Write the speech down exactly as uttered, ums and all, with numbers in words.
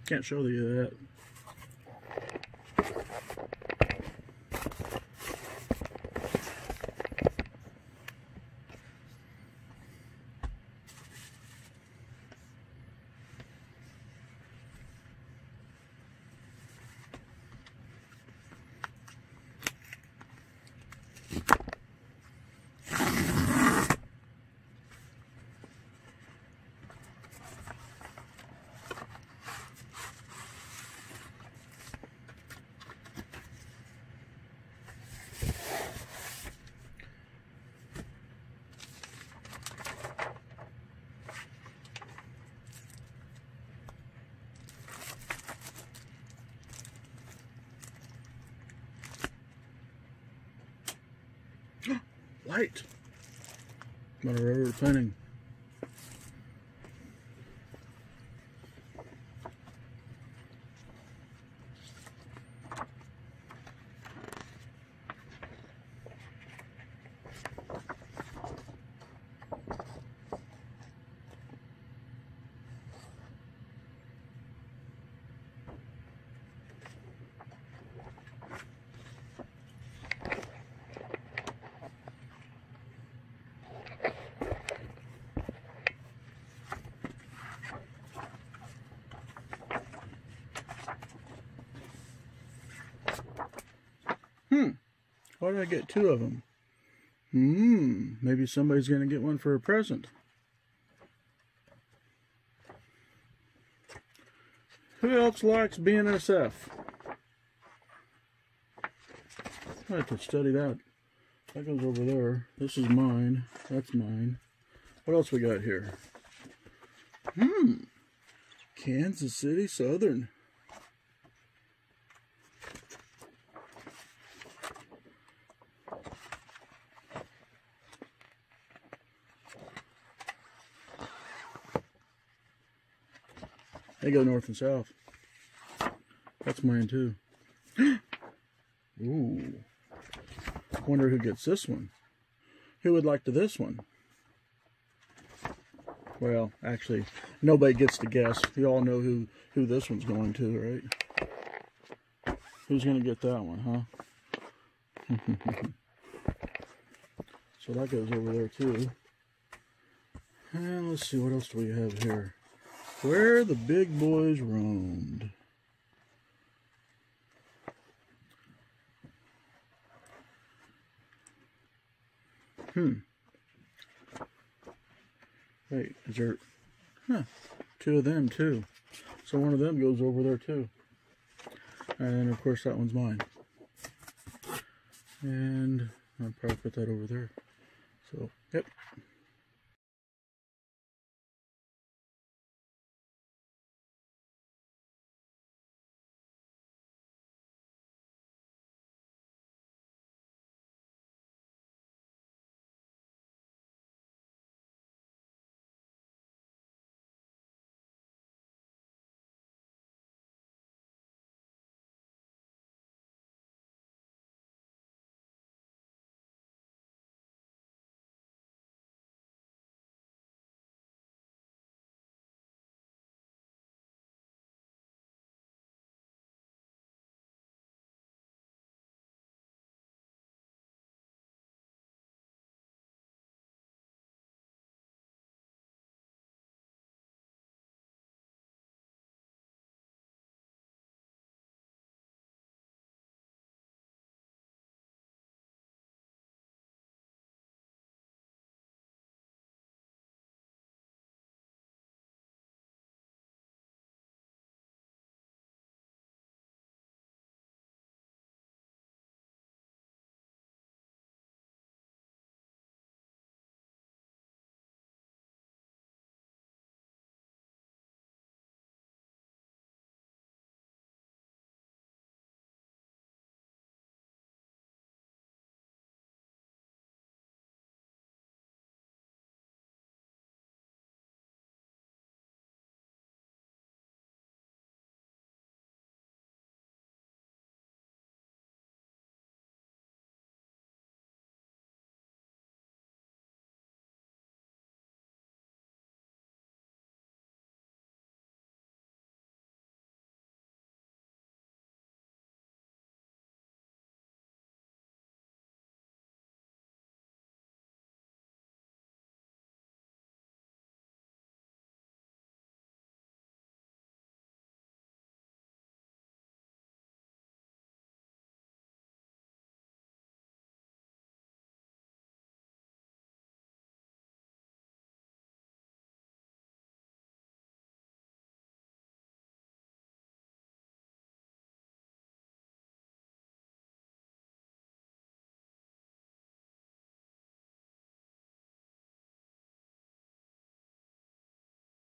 Can't show you that. Light. Got a rubber pinning. Hmm. Why did I get two of them? Hmm. Maybe somebody's going to get one for a present. Who else likes B N S F? I have to study that. That goes over there. This is mine. That's mine. What else we got here? Hmm. Kansas City Southern. They go north and south. That's mine too. Ooh. Wonder who gets this one. Who would like to this one? Well, actually, nobody gets to guess. You all know who, who this one's going to, right? Who's going to get that one, huh? So that goes over there too. And let's see, what else do we have here? Where the big boys roamed. Hmm. Wait, is there... Huh. Two of them, too. So one of them goes over there, too. And, of course, that one's mine. And I'll probably put that over there. So, yep.